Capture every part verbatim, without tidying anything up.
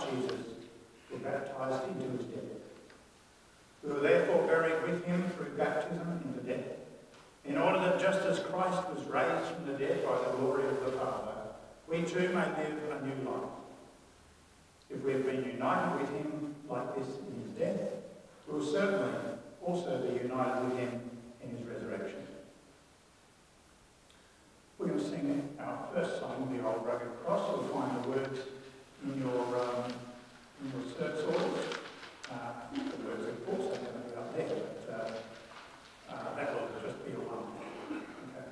Jesus were baptized into his death. We were therefore buried with him through baptism into death, in order that just as Christ was raised from the dead by the glory of the Father, we too may live a new life. If we have been united with him like this in his death, we will certainly also be united with him in his resurrection. We're going to sing our first song, The Old Rugged Cross. You'll find the words in your, um, in your search orders. Uh, the words, of course, are going to be up there, but uh, uh, that will just be a one. Okay.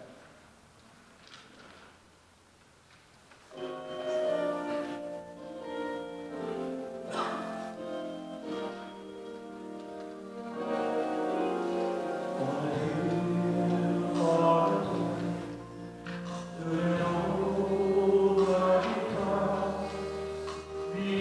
The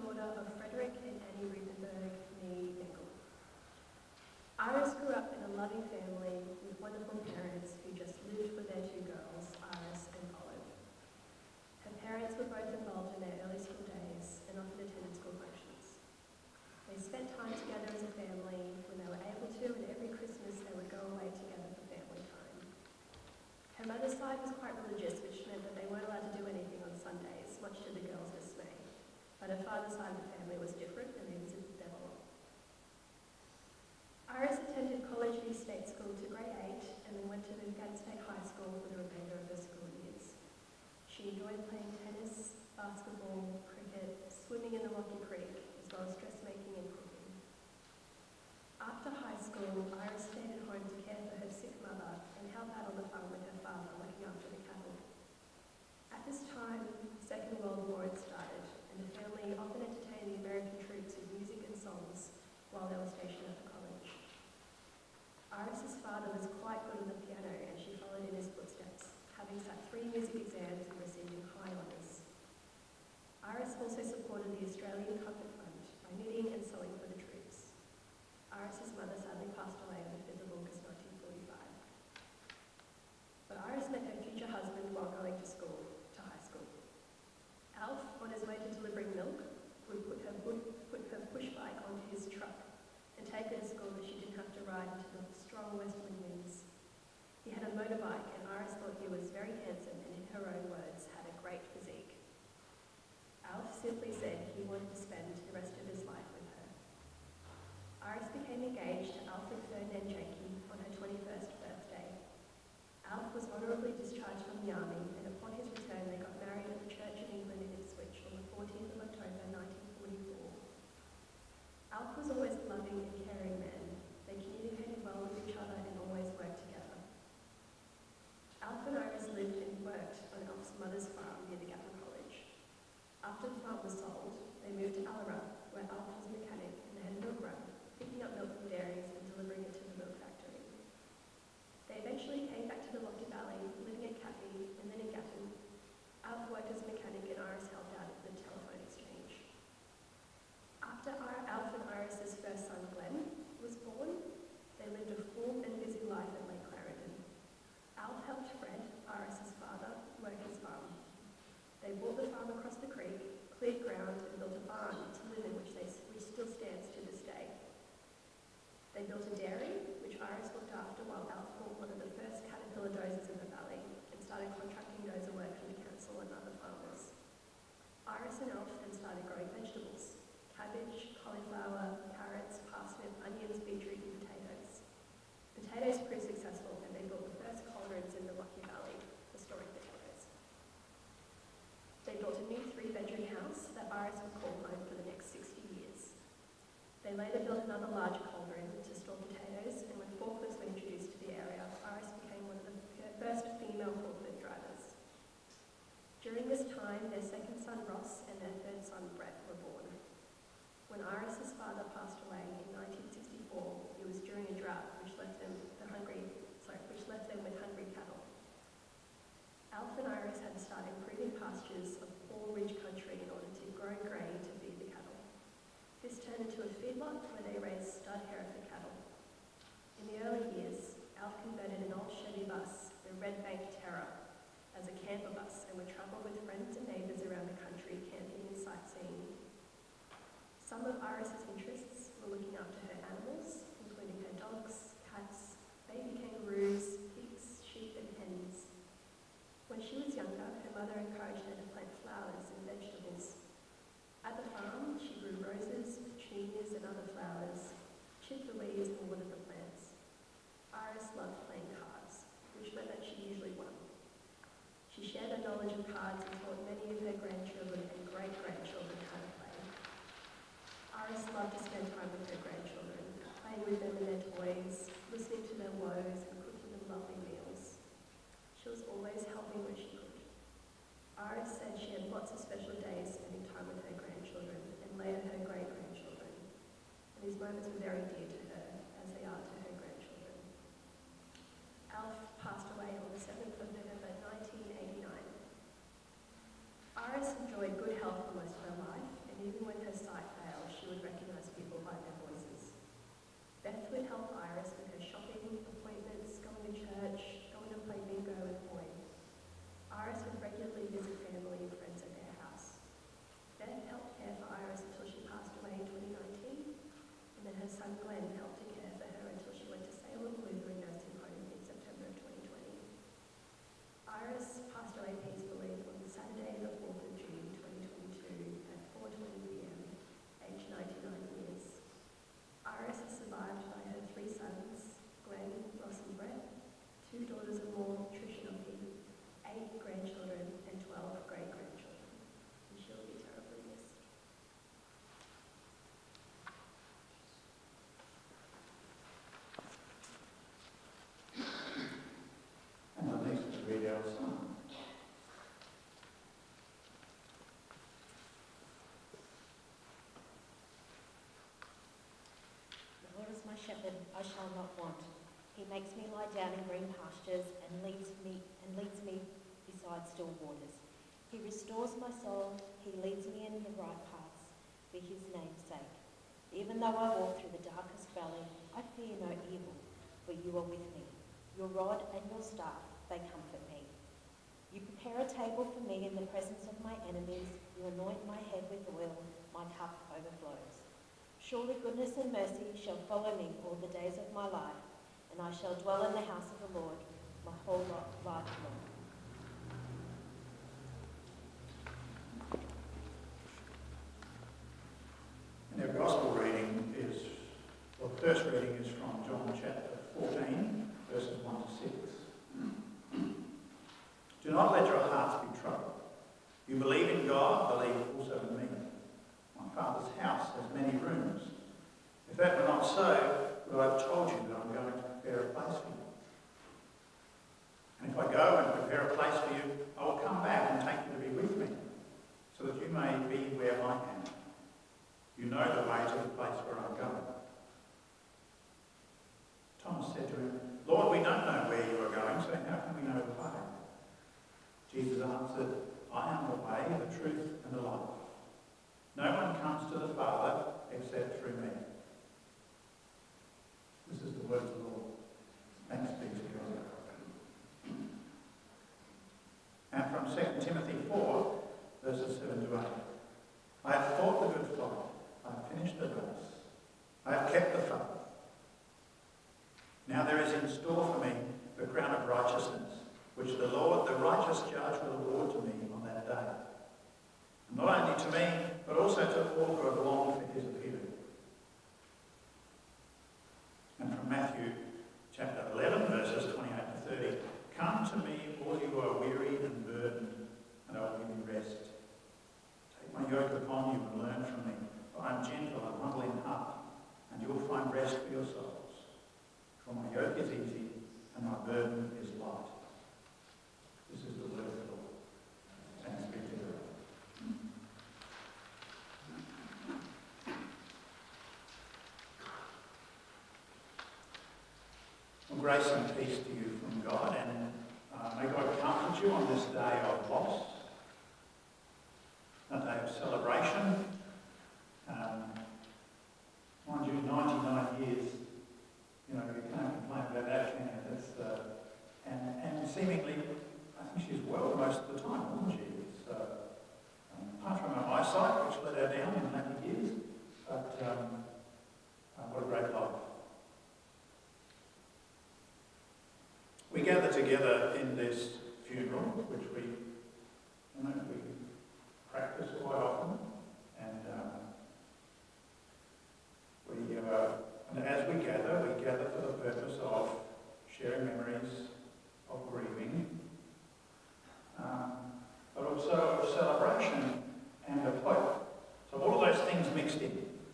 daughter of Frederick and Annie Rutenberg, nee Engel. Iris grew up in a loving family with wonderful parents who just lived for their two girls, Iris and Olive. Her parents were both involved in their early school days and often attended school functions. They spent time together as a family when they were able to, and every Christmas they would go away together for family time. Her mother's side was quite religious, which meant that they weren't allowed to do anything on Sundays, much to the girls' dismay. But her father's side of the family was different, and they visited them a lot. Iris attended College View State School to grade eight, and then went to the Gatton State High School for the remainder of her school years. She enjoyed playing tennis, basketball, cricket, swimming in the Rocky Creek, as well as dressmaking and cooking. After high school, Iris stayed at home to care for her sick mother and help out on the farm with her father, looking after the cattle. At this time, the Second World War had started, and the family often entertained the American troops with music and songs while they were stationed at the college. Iris's father was quite good on the piano, and she followed in his footsteps, having sat three music exams and receiving high honours. Iris also supported the Australian Comfort Fund by knitting and sewing for the troops. Iris's mother sadly passed away on the fifth of August nineteen forty-five. But Iris met her future husband while going to school, to high school. Alf, on his way to delivering milk, would put her, put her push bike onto his truck and take her to school that she didn't have to ride into the strong westerly winds. He had a motorbike, and Iris thought he was very handsome and, in her own words, had a great physique. Alf simply said he wanted to spend the rest of his life with her. Iris became engaged to Alfred Ferdinand Jahnke on her twenty-first birthday. Alf was honourably discharged from the army, and upon his return they got married at the Church of England in Ipswich on the fourteenth of October nineteen forty-four. Alf was always a loving and caring man. They communicated well with each other and always worked together. Alf and Iris lived and worked on Alf's mother's farm near the Gatton College. After the farm was sold, they moved to Allarup, where Alf was a mechanic, and they had a milk run, picking up milk from dairies and delivering it to the milk factory. They eventually came back to the Rocky Valley, living at Cappy and then in Gatton. Alf worked as a mechanic and Iris helped out at the telephone exchange. After Alf and Iris's first son, Glenn, was born, they lived a full and busy life at Lake Clarendon. Alf helped Fred, Iris's father, work his farm. They bought the farm across the creek, cleared ground, and built a barn to live in, which, they, which still stands to this day. They built a dairy, which Iris looked after while Alf bought one of the first Caterpillar dozers in the valley and started contracting dozer work from the council and other farmers. Iris and Alf then started growing vegetables: cabbage, cauliflower, carrots, parsnip, onions, beetroot, and potatoes. Potatoes proved successful, and they built the first cauldrons in the Rocky Valley for storing potatoes. They built a new three-bedroom house that Iris would call home for the next sixty years. They later built another larger cauldron to store potatoes, and when forklifts were introduced to the area, Iris became one of the first female forklift drivers. During this time, their second son Ross and their third son Brett were born. When Iris's father passed away in nineteen sixty-four, it was during a drought which left them the hungry, sorry, which left them with hungry cattle. Alf and Iris had to start improving pastures of poor ridge country in order to grow grain to feed the cattle. This turned into a feedlot where they raised stud Hereford cattle. In the early years, Alf converted an old Chevy bus, the Red Bank Terror, as a camper bus and would travel with friends and neighbours around the country, camping and sightseeing. Some of Iris's interests were looking after her animals, including her dogs, cats, baby kangaroos, pigs, sheep and hens. When she was younger, her mother encouraged her to plant flowers and vegetables. At the farm, she grew roses, petunias and other flowers, chipped the weeds and watered the plants. Iris loved playing cards, which meant that she usually won. She shared her knowledge of cards and taught many of her grandchildren and great-grandchildren how to play. Iris loved to spend time with her grandchildren, playing with them and their toys, listening to their woes and cooking them lovely meals. She was always helping when she could. Iris said she had lots of special days spending time with her grandchildren and later her great-grandchildren. And these moments were very dear to her, as they are to her grandchildren. Alf passed away on the seventh of November nineteen eighty-nine. shepherd, I shall not want. He makes me lie down in green pastures and leads me and leads me beside still waters. He restores my soul. He leads me in the right paths for his name's sake. Even though I walk through the darkest valley, I fear no evil, for you are with me. Your rod and your staff, they comfort me. You prepare a table for me in the presence of my enemies. You anoint my head with oil. My cup overflows. Surely goodness and mercy shall follow me all the days of my life, and I shall dwell in the house of the Lord my whole life long. And our gospel reading is, well, the first reading is from John chapter fourteen, verses one to six. Do not let your hearts be troubled. You believe in God, believe also in me. My Father's house has many rooms. If that were not so, would I have told you that I'm going to prepare a place for you? And if I go and prepare a place for you, I will come back and take you to be with me, so that you may be where I am. You know the way to the place where I'm going. Thomas said to him, Lord, we don't know where you are going, so how can we know the way? Jesus answered, I am the way, the truth, and the life. No one comes to the Father except through me. This is the word of the Lord. Thanks be to God. And from Second Timothy four, verses seven to eight. I have fought the good fight. I have finished the race. I have kept the faith. Now there is in store for me the crown of righteousness, which the Lord, the righteous judge, will award to me on that day. And not only to me, but also to all who have longed for his appearing. And from Matthew chapter eleven, verses twenty-eight to thirty. Come to me, all you who are weary and burdened, and I will give you rest. Take my yoke upon you and learn from me, for I am gentle and humble in heart, and you will find rest for your souls. For my yoke is easy, and my burden is light. This is the word of the Lord. Thanks be to God. Well, grace and peace to you from God, and uh, may God comfort you on this day of loss, a day of celebration. Um, mind you, ninety-nine years, you know, you can't complain about that, can you? That's, uh, and, and seemingly, I think she's well most of the time, wasn't she? It's, uh, um, apart from her eyesight, which let her down in later years, but um, uh, what a great life. We gather together in this funeral, which we, you know, we practice quite often, and um, we, uh, and as we gather, we gather for the purpose of sharing memories of grieving, um, but also of celebration and of hope. So all of those things mixed in.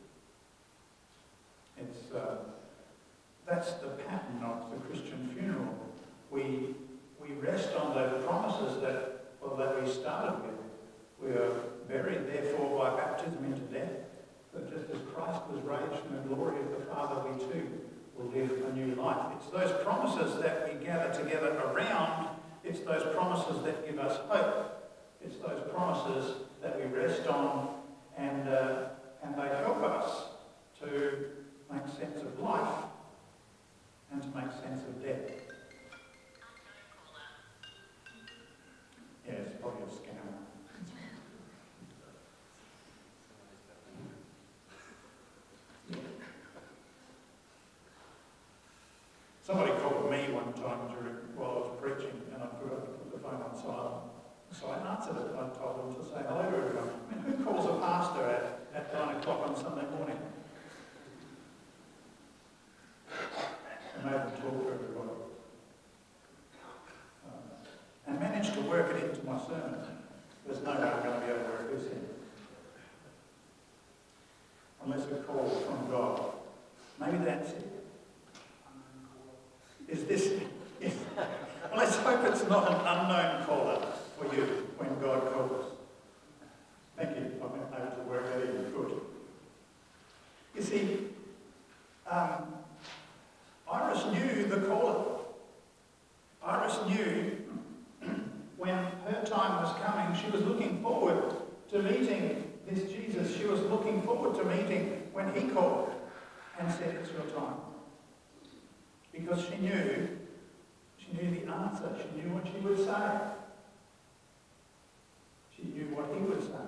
It's uh, that's the pattern of the Christian funeral. We, we rest on the promises that, well, that we started with. We are buried, therefore, by baptism into death, that just as Christ was raised from the glory of the Father, we too will live a new life. It's those promises that we gather together around. It's those promises that give us hope. It's those promises that we rest on, and, uh, and they help us to make sense of life and to make sense of death. Yeah, it's probably a scammer. Somebody called me one time during, while I was preaching, and I forgot to put the phone on silent. So I answered it, and I told them to say hello to everyone. I mean, who calls a pastor at, at nine o'clock on Sunday morning? I made them talk to everybody. And managed to work it into my sermon. There's no way I'm going to be able to work this in. Unless a call from God. Maybe that's it. Is this... Yes. Well, let's hope it's not an unknown caller for you when God calls. Thank you. I've been able to work that in. Good. You see, um, when he called and said, "It's your time." Because she knew, she knew the answer. She knew what she would say. She knew what he would say.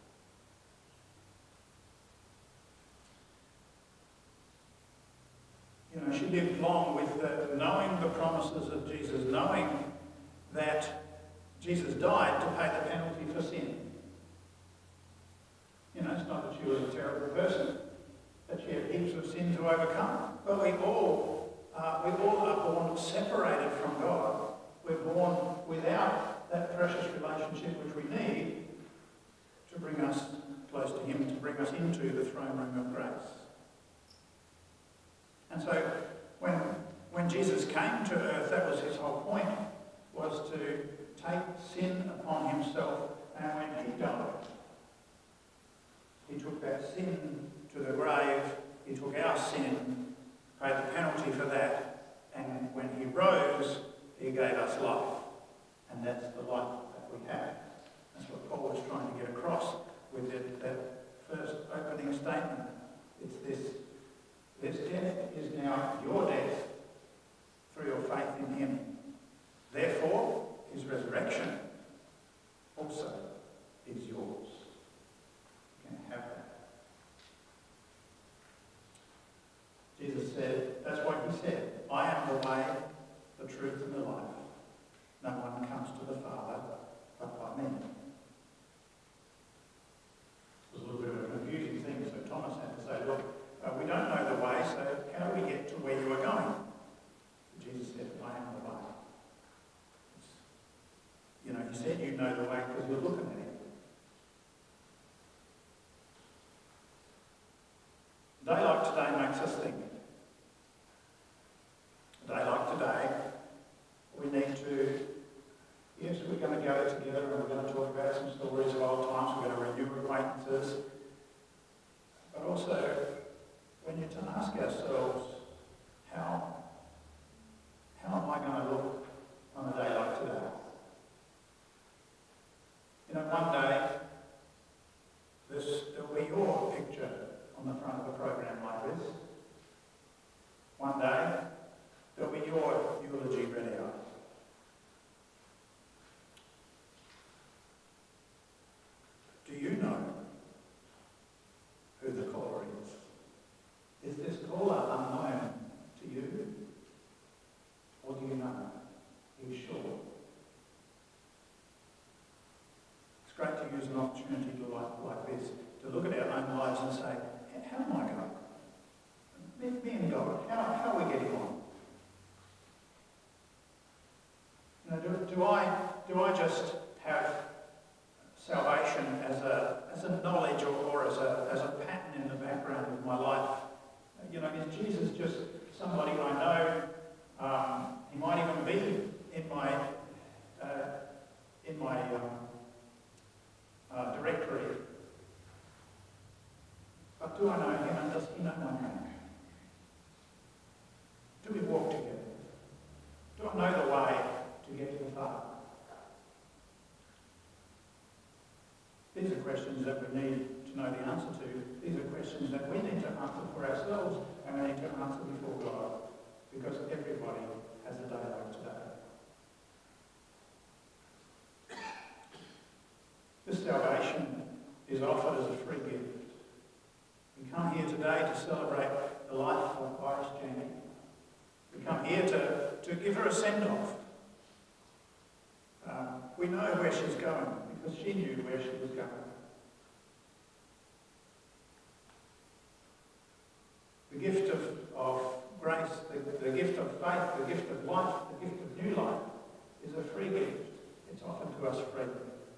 You know, she lived long with the, knowing the promises of Jesus, knowing that Jesus died to pay the penalty for sin. You know, it's not that she was a terrible person, that she had heaps of sin to overcome. But we all, uh, we all are born separated from God. We're born without that precious relationship which we need to bring us close to him, to bring us into the throne room of grace. And so when, when Jesus came to earth, that was his whole point, was to take sin upon himself. And when he died, he took that sin to the grave, he took our sin, paid the penalty for that, and when he rose, he gave us life. And that's the life that we have. That's what Paul was trying to get across with it, that first opening statement. It's this, this death is now your death through your faith in him. Therefore, his resurrection also is yours. You can have that. Jesus said, that's what he said, "I am the way, the truth and the life. No one comes to the Father but by me." It was a little bit of a confusing thing, so Thomas had to say, "Look, uh, we don't know the way, so how do we get to where you are going?" Jesus said, "I am the way." It's, you know, he said you know the way because you're looking at him. A day like today makes us think. A day like today, we need to, yes, we're going to gather together and we're going to talk about some stories of old times, we're going to renew acquaintances, but also we need to ask ourselves, how, how am I going to look on a day like today? You know, one day, this, there'll be your picture on the front of a program like this. One day, there'll be your eulogy read out. Do you know who the caller is? Is this caller unknown to you? Or do you know? Are you sure? It's great to use an opportunity to like, like this, to look at our own lives and say, how am I going? Me, me and God, how, how are we getting on? You know, do, do I do I just have salvation as a as a knowledge or, or as a as a pattern in the background of my life? You know, is Jesus just somebody I know? Um, he might even be in my uh, in my um, uh, directory. But do I know him and does he know my name? Do we walk together? Do I know the way to get to the Father? These are questions that we need to know the answer to. These are questions that we need to answer for ourselves and we need to answer before God, because everybody has a day like today. This salvation is offered as a free gift. We come here today to celebrate the life of Iris Jahnke. We come here to, to give her a send-off. Uh, we know where she's going because she knew where she was going. The gift of, of grace, the, the gift of faith, the gift of life, the gift of new life is a free gift. It's offered to us freely.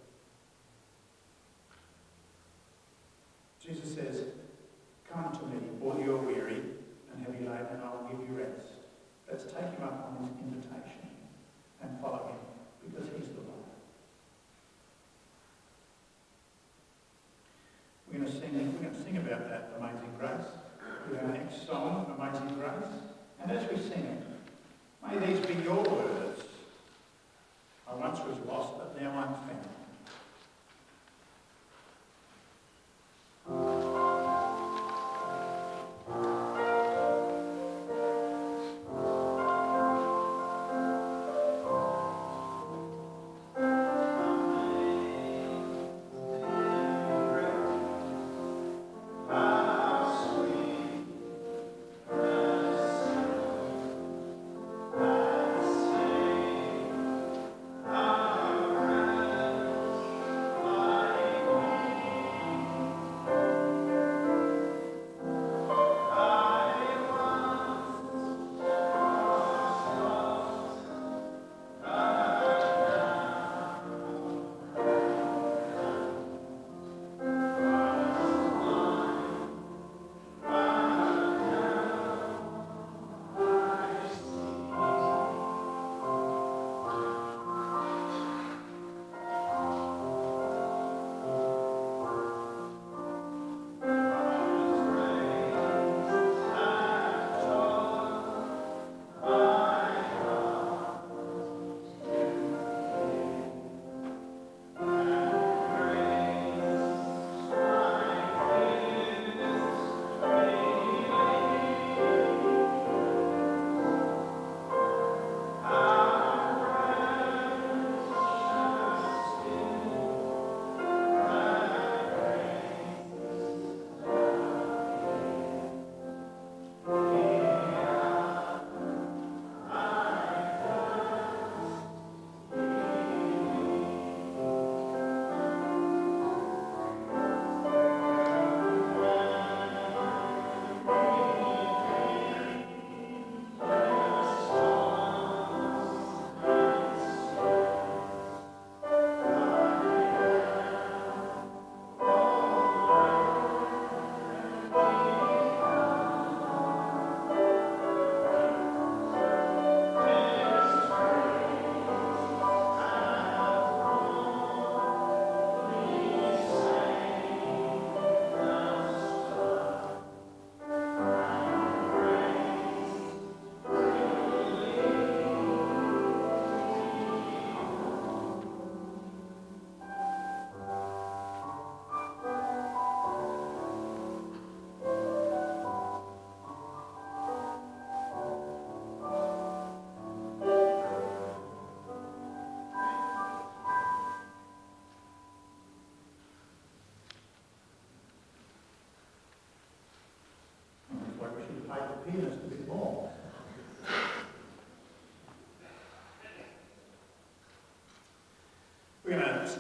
Jesus says, "Come to me, all you are weary and heavy laden, and I will give you rest." Let's take him up on his invitation and follow him, because he's the one. We're going to sing, we're going to sing about that amazing grace with our next song, Amazing Grace. And as we sing it, may these be your words. I once was lost, but now I'm found.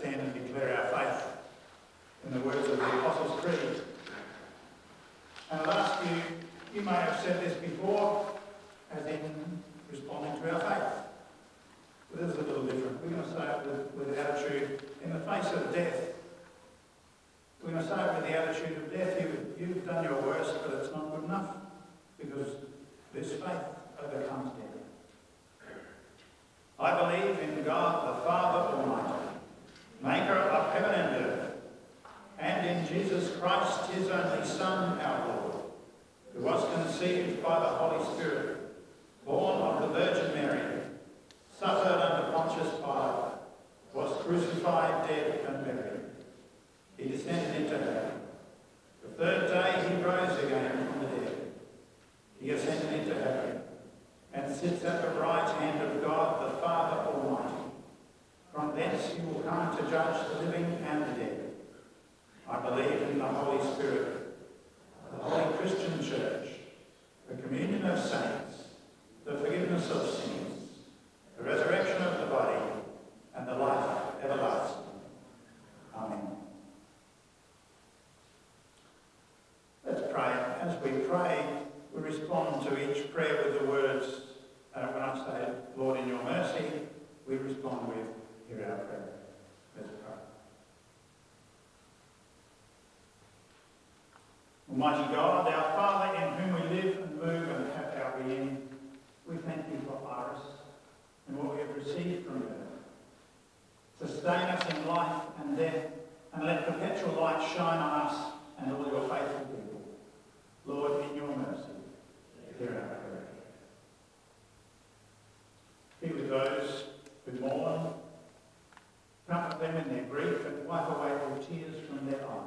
stand and declare our faith in the words of the Apostles' Creed. And I'll ask you, you may have said this before, as in responding to our faith. But this is a little different. We're going to say it with, with the attitude in the face of death. We're going to say it with the attitude of death. You, you've done your worst, but it's not good enough, because this faith overcomes death. I believe in God the Father Almighty, maker of heaven and earth, and in Jesus Christ, his only Son, our Lord, who was conceived by the Holy Spirit, born of the Virgin Mary, suffered under Pontius Pilate, was crucified, dead, and buried. He descended into heaven. The third day he rose again from the dead. He ascended into heaven and sits at the right hand of God the Father Almighty. From thence he will come to judge the living and the dead. I believe in the Holy Spirit, the Holy Christian Church, the communion of saints, the forgiveness of sins, the resurrection of the body, and the life everlasting. Amen. Let's pray. As we pray, we respond to each prayer with the words, uh, when I say, Lord, in your mercy, we respond with, hear our prayer. Let's pray. Almighty God, our Father, in whom we live and move and have our being, we thank you for Iris and what we have received from her. Sustain us in life and death, and let perpetual light shine on us and all your faithful people. Lord, in your mercy, hear our prayer. Be with those who mourn, comfort them in their grief, and wipe away all tears from their eyes.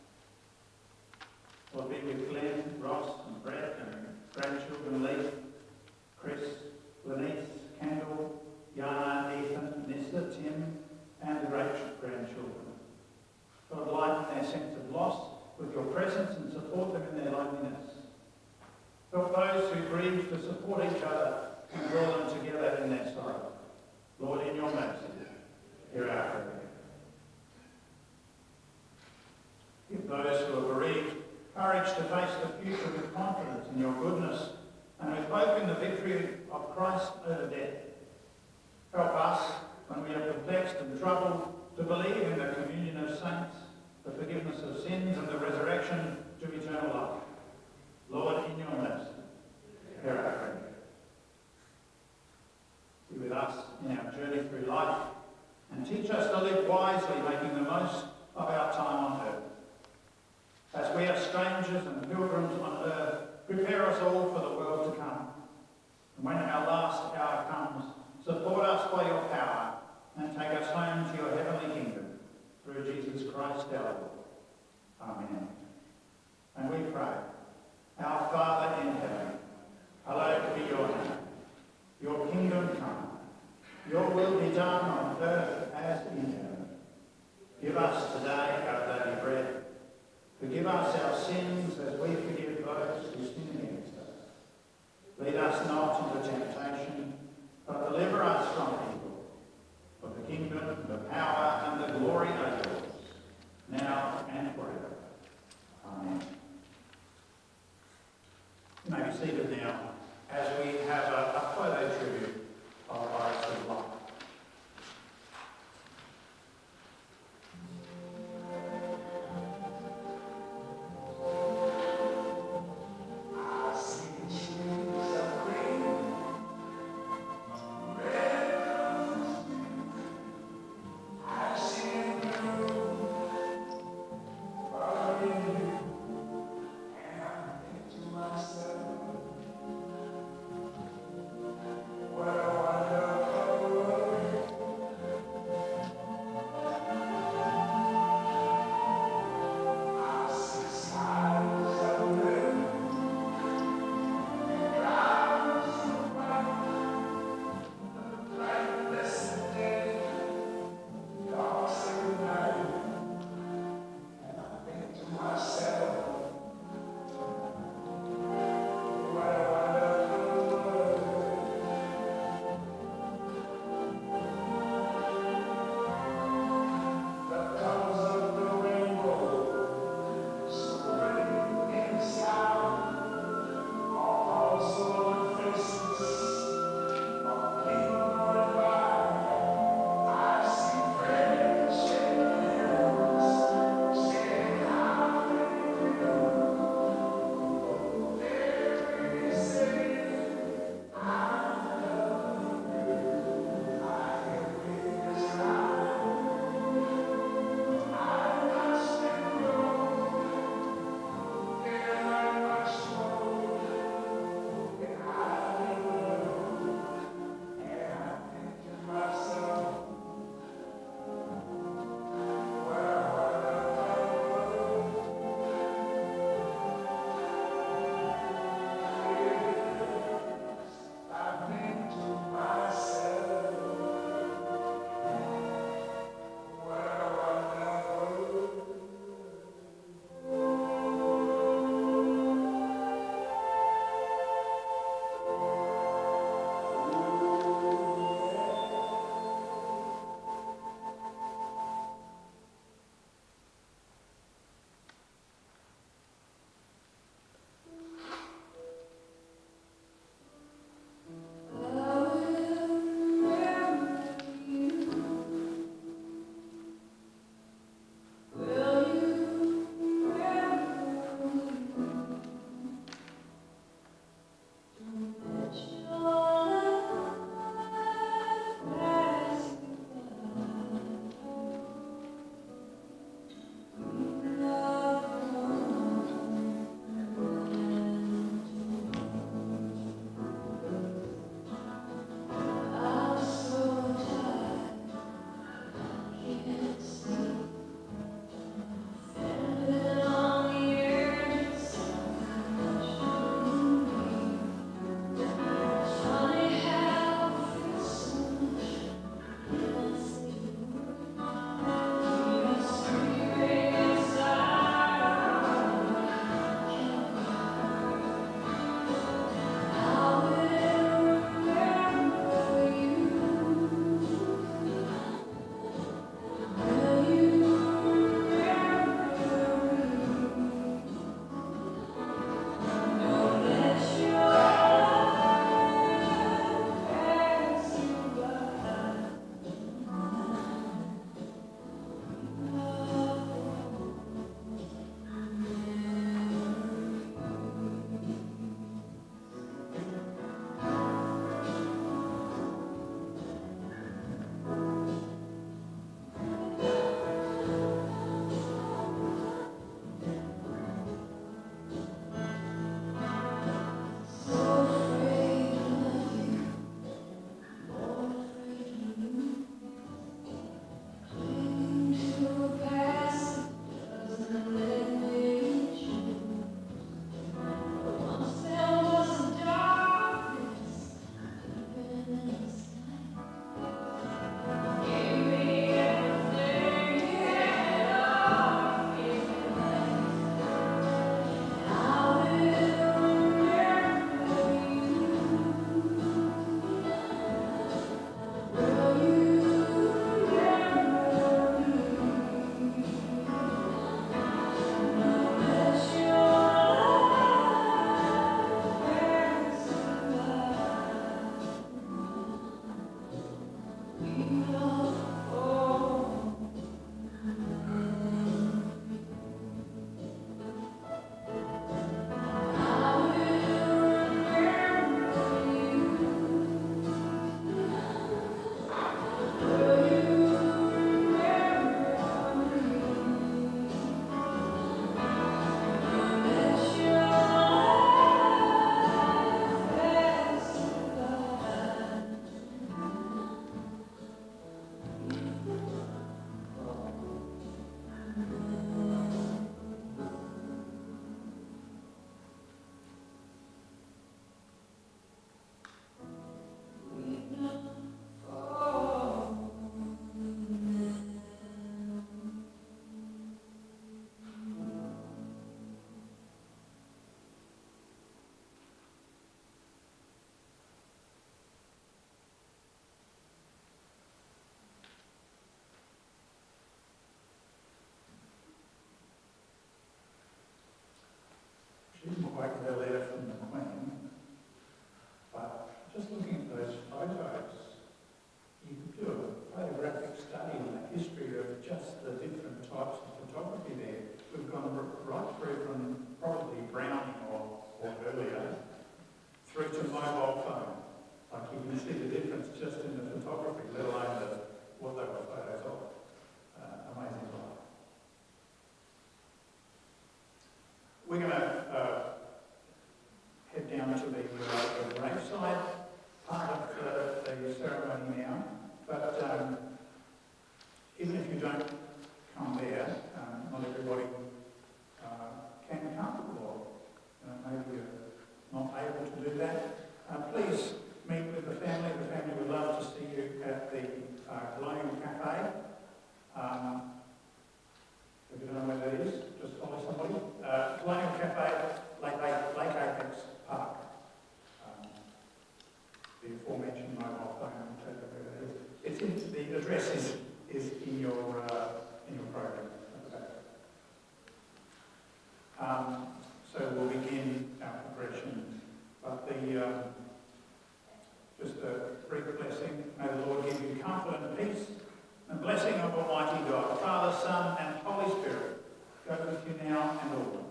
Lord, be with Glenn, Ross, and Brett, and grandchildren Lee, Chris, Lenise, Kendall, Yana, Ethan, Nissa, Tim, and the great grandchildren. God, lighten their sense of loss with your presence and support them in their loneliness. Help those who grieve to support each other and draw them together in their sorrow. Lord, in your mercy, hear our prayer. Give those who are bereaved courage to face the future with confidence in your goodness and with hope in the victory of Christ over death. Help us, when we are perplexed and troubled, to believe in the communion of saints, the forgiveness of sins, and the resurrection to eternal life. Lord, in your mercy, hear our prayer. Be with us in our journey through life and teach us to live wisely, making the most of our time on earth. As we are strangers and pilgrims on earth, prepare us all for the world to come. And when our last hour comes, support us by your power and take us home to your heavenly kingdom through Jesus Christ our Lord. Amen. And we pray, our Father in heaven, hallowed be your name. Your kingdom come. Your will be done on earth as in heaven. Give us today our daily bread. Forgive us our sins as we forgive those who sin against us. Lead us not into temptation, but deliver us from evil. For the kingdom, the power, and the glory are yours, now and forever. Amen. You may be seated now as we have a, a photo tribute of Iris' life. Myself of her letter from the Queen, but just looking at those photos, you could do a photographic study on the history of just the different types of photography there. We've gone right through from probably Browning or, or earlier through to mobile phone. Like you can see the difference just in the photography, let alone the, what they were photos of. Uh, amazing life. We're going to uh, head down to the, uh, the graveside part of the, the ceremony now. But um, even if you don't come there, um, not everybody uh, can come, or you know, maybe you're not able to do that. Uh, please meet with the family. The family would love to see you at the uh, Colonial Cafe. Um, if you don't know where that is, just follow somebody. Uh, Colonial Cafe, Lake, Lake Apex Park. Um, the aforementioned mobile phone will take you where that is. It's in, the address is, is in your uh, in your program. Um, so we'll begin our progression. But the um, just a brief blessing. May the Lord give you comfort and peace, and blessing of Almighty God, Father, Son, and Holy Spirit, go with you now and always.